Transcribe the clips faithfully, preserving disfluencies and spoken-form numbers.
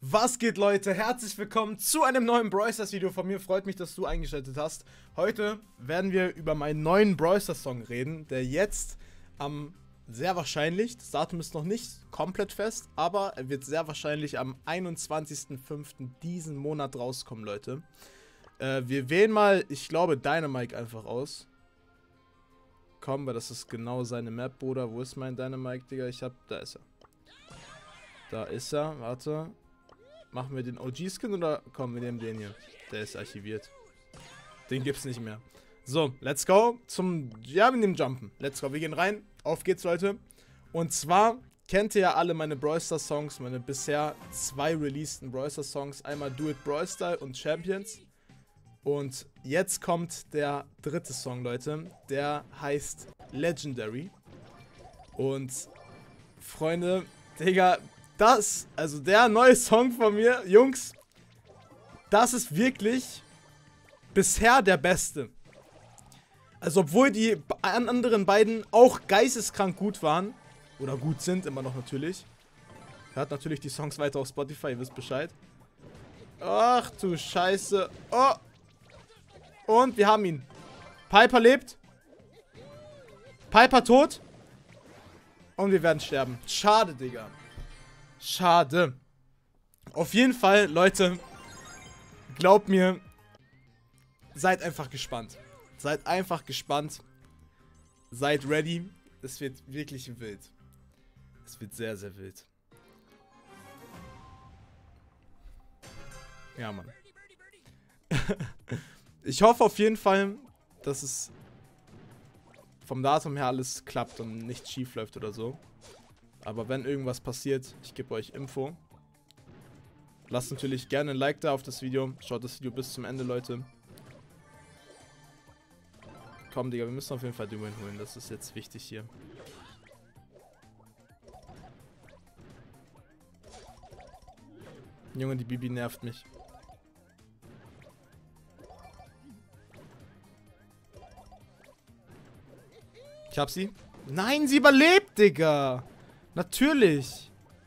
Was geht, Leute? Herzlich willkommen zu einem neuen Brawl Stars Video von mir. Freut mich, dass du eingeschaltet hast. Heute werden wir über meinen neuen Brawl Stars Song reden, der jetzt am, sehr wahrscheinlich, das Datum ist noch nicht komplett fest, aber er wird sehr wahrscheinlich am einundzwanzigsten fünften diesen Monat rauskommen, Leute. Äh, wir wählen mal, ich glaube, Dynamike einfach aus. Komm, weil das ist genau seine Map, Bruder. Wo ist mein Dynamike, Digga? Ich hab, da ist er. Da ist er, warte. Machen wir den O G-Skin oder komm, wir nehmen den hier. Der ist archiviert. Den gibt's nicht mehr. So, let's go zum, ja, wir nehmen Jumpen. Let's go, wir gehen rein. Auf geht's, Leute. Und zwar kennt ihr ja alle meine Brawl Stars Songs, meine bisher zwei releaseden Brawl Stars Songs. Einmal Do It Brawl Style und Champions. Und jetzt kommt der dritte Song, Leute. Der heißt Legendary. Und, Freunde, Digga, das, also der neue Song von mir, Jungs, das ist wirklich bisher der beste. Also obwohl die anderen beiden auch geisteskrank gut waren, oder gut sind, immer noch natürlich. Hört natürlich die Songs weiter auf Spotify, ihr wisst Bescheid. Ach du Scheiße. Oh. Und wir haben ihn. Piper lebt. Piper tot. Und wir werden sterben. Schade, Digga. Schade. Auf jeden Fall, Leute, glaubt mir, seid einfach gespannt. Seid einfach gespannt. Seid ready. Es wird wirklich wild. Es wird sehr, sehr wild. Ja, Mann. Ich hoffe auf jeden Fall, dass es vom Datum her alles klappt und nichts schief läuft oder so. Aber wenn irgendwas passiert, ich gebe euch Info. Lasst natürlich gerne ein Like da auf das Video. Schaut das Video bis zum Ende, Leute. Komm, Digga, wir müssen auf jeden Fall den Win holen. Das ist jetzt wichtig hier. Junge, die Bibi nervt mich. Ich hab sie. Nein, sie überlebt, Digga. Natürlich.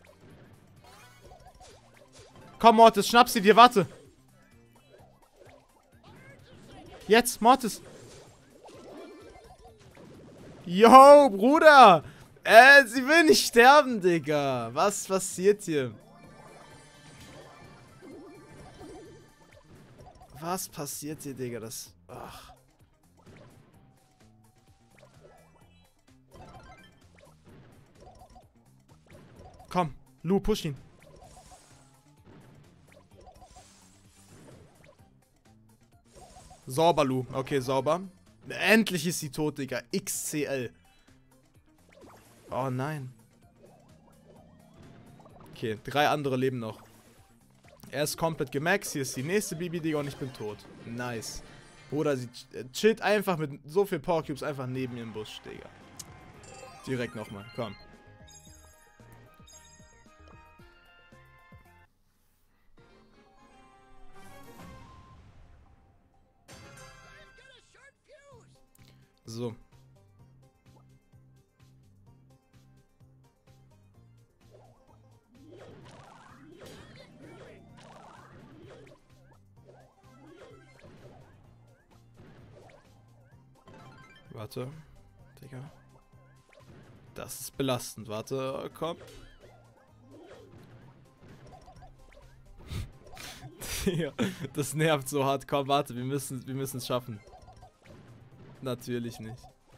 Komm, Mortis, schnapp sie dir, warte. Jetzt, Mortis. Yo, Bruder. Äh, sie will nicht sterben, Digga. Was passiert hier? Was passiert hier, Digga? Das... Ach. Komm, Lu, push ihn. Sauber, Lu. Okay, sauber. Endlich ist sie tot, Digga. X C L. Oh, nein. Okay, drei andere leben noch. Er ist komplett gemaxt. Hier ist die nächste Bibi, Digga, und ich bin tot. Nice. Bruder, sie chillt einfach mit so viel Power Cubes einfach neben ihrem Busch, Digga. Direkt nochmal. Komm. So. Warte. Digga. Das ist belastend. Warte, komm. Digga, das nervt so hart. Komm, warte, wir müssen wir müssen es schaffen. Natürlich nicht.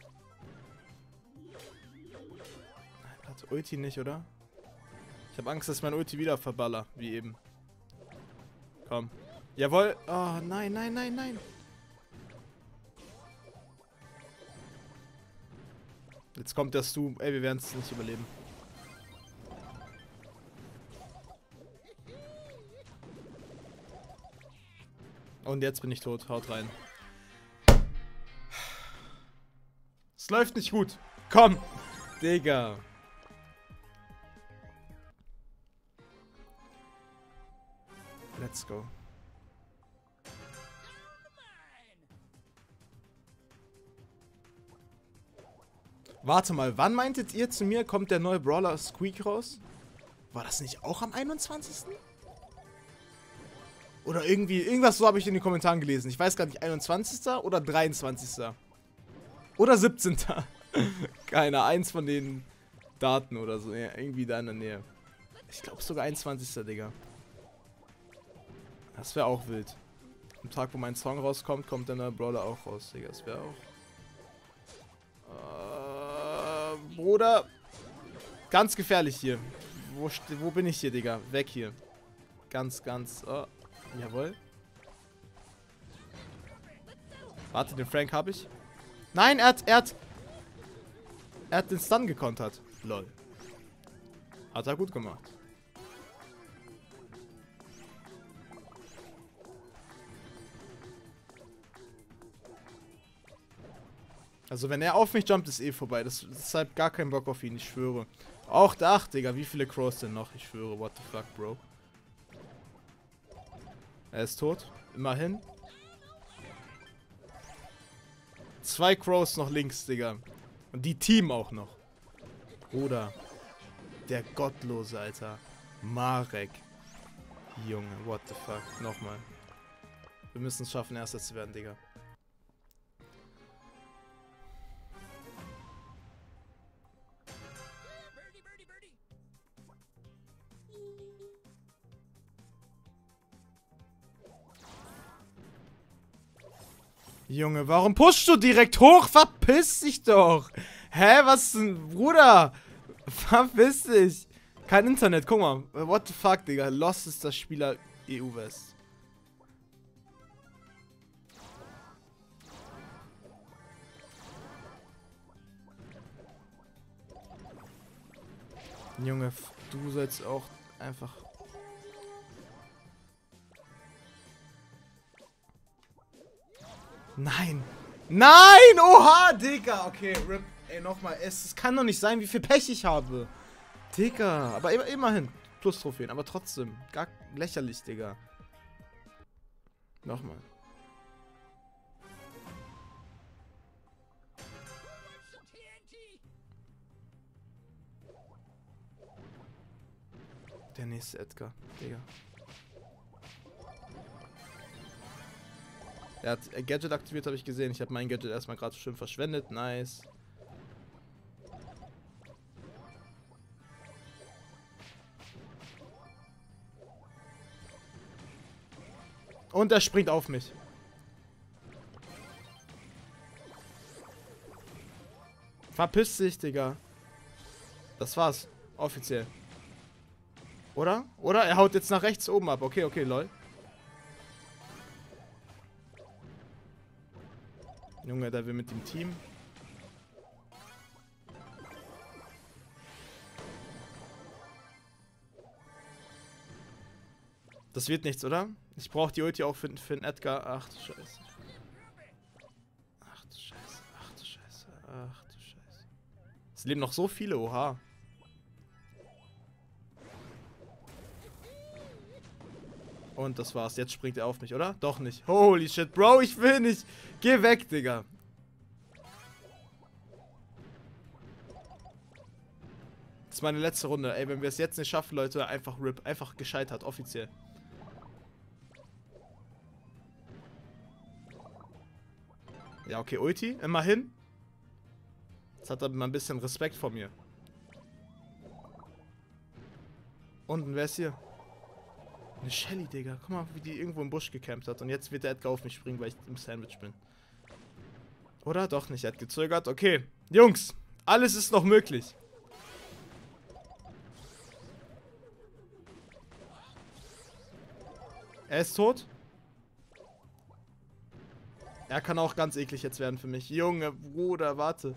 Nein, warte, Ulti nicht, oder? Ich habe Angst, dass ich mein Ulti wieder verballer, wie eben. Komm. Jawohl. Oh, nein, nein, nein, nein. Jetzt kommt der Stu. Ey, wir werden es nicht überleben. Und jetzt bin ich tot. Haut rein. Es läuft nicht gut. Komm. Digga. Let's go. Warte mal, wann meintet ihr zu mir, kommt der neue Brawler Squeak raus? War das nicht auch am einundzwanzigsten? Oder irgendwie, irgendwas so habe ich in den Kommentaren gelesen. Ich weiß gar nicht, einundzwanzigster oder dreiundzwanzigster Oder siebzehnter Keine, eins von den Daten oder so. Ja, irgendwie da in der Nähe. Ich glaube sogar einundzwanzigster Digga. Das wäre auch wild. Am Tag, wo mein Song rauskommt, kommt dann der Brawler auch raus, Digga. Das wäre auch... Äh, Bruder. Ganz gefährlich hier. Wo, wo bin ich hier, Digga? Weg hier. Ganz, ganz... Oh. Jawohl. Warte, den Frank habe ich. Nein, er hat, er hat... Er hat den Stun gekontert. Lol. Hat er gut gemacht. Also wenn er auf mich jumpt, ist eh vorbei. Das ist deshalb gar kein Bock auf ihn, ich schwöre. Auch da, ach, Digga, wie viele Crows denn noch? Ich schwöre, what the fuck, Bro. Er ist tot. Immerhin. Zwei Crows noch links, Digga. Und die Team auch noch. Bruder. Der Gottlose, Alter. Marek. Junge, what the fuck. Nochmal. Wir müssen es schaffen, Erster zu werden, Digga. Junge, warum pushst du direkt hoch? Verpiss dich doch. Hä, was denn? Bruder. Verpiss dich. Kein Internet, guck mal. What the fuck, Digga. Lost ist das Spieler E U West. Junge, du sollst auch einfach... Nein! Nein! Oha, Digga! Okay, Rip. Ey, nochmal. Es, es kann doch nicht sein, wie viel Pech ich habe. Digga. Aber immer, immerhin. Plus Trophäen. Aber trotzdem. Gar lächerlich, Digga. Nochmal. Der nächste Edgar. Digga. Er hat ein Gadget aktiviert, habe ich gesehen. Ich habe mein Gadget erstmal gerade schön verschwendet. Nice. Und er springt auf mich. Verpiss dich, Digga. Das war's. Offiziell. Oder? Oder? Er haut jetzt nach rechts oben ab. Okay, okay, lol. Junge, der will mit dem Team. Das wird nichts, oder? Ich brauche die Ulti auch für, für den Edgar. Ach du Scheiße. Ach du Scheiße. Ach du Scheiße. Ach du Scheiße. Es leben noch so viele, oha. Und das war's. Jetzt springt er auf mich, oder? Doch nicht. Holy shit, Bro, ich will nicht. Geh weg, Digga. Das ist meine letzte Runde. Ey, wenn wir es jetzt nicht schaffen, Leute, einfach R I P. Einfach gescheitert, offiziell. Ja, okay, Ulti. Immerhin. Jetzt hat er mal ein bisschen Respekt vor mir. Und wer ist hier? Eine Shelly, Digga. Guck mal, wie die irgendwo im Busch gecampt hat. Und jetzt wird der Edgar auf mich springen, weil ich im Sandwich bin. Oder? Doch nicht. Er hat gezögert. Okay. Jungs, alles ist noch möglich. Er ist tot. Er kann auch ganz eklig jetzt werden für mich. Junge, Bruder, warte.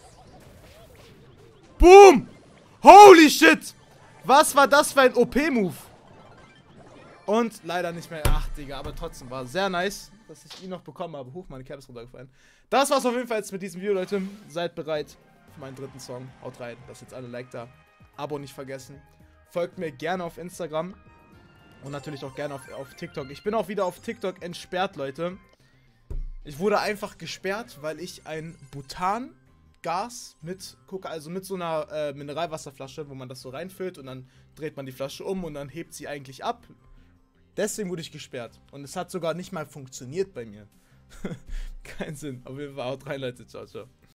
Boom! Holy shit! Was war das für ein O P-Move? Und leider nicht mehr. Ach, Digga, aber trotzdem war sehr nice, dass ich ihn noch bekommen habe. Huch, meine Cap ist runtergefallen. Das war's auf jeden Fall jetzt mit diesem Video, Leute. Seid bereit für meinen dritten Song. Haut rein, lasst jetzt alle Like da. Abo nicht vergessen. Folgt mir gerne auf Instagram. Und natürlich auch gerne auf, auf TikTok. Ich bin auch wieder auf TikTok entsperrt, Leute. Ich wurde einfach gesperrt, weil ich ein Butangas mit, gucke, also mit so einer äh, Mineralwasserflasche, wo man das so reinfüllt und dann dreht man die Flasche um und dann hebt sie eigentlich ab. Deswegen wurde ich gesperrt. Und es hat sogar nicht mal funktioniert bei mir. Kein Sinn. Auf jeden Fall haut rein, Leute. Ciao, ciao.